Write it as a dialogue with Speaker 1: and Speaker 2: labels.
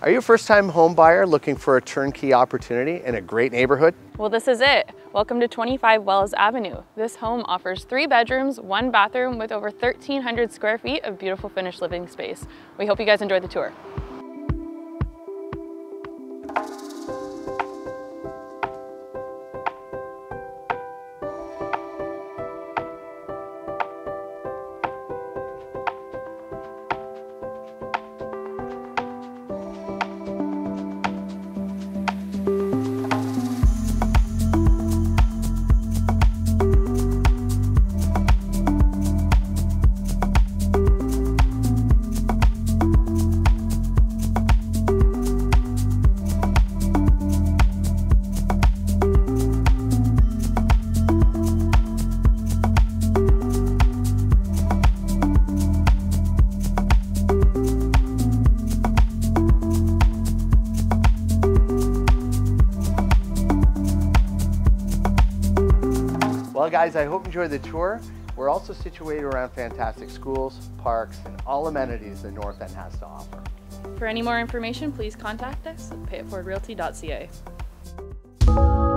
Speaker 1: Are you a first-time home buyer looking for a turnkey opportunity in a great neighborhood?
Speaker 2: Well, this is it. Welcome to 25 Wells Avenue. This home offers 3 bedrooms, 1 bathroom with over 1,300 square feet of beautiful finished living space. We hope you guys enjoyed the tour.
Speaker 1: Well guys, I hope you enjoyed the tour. We're also situated around fantastic schools, parks, and all amenities the North End has to offer.
Speaker 2: For any more information, please contact us at payitforwardrealty.ca.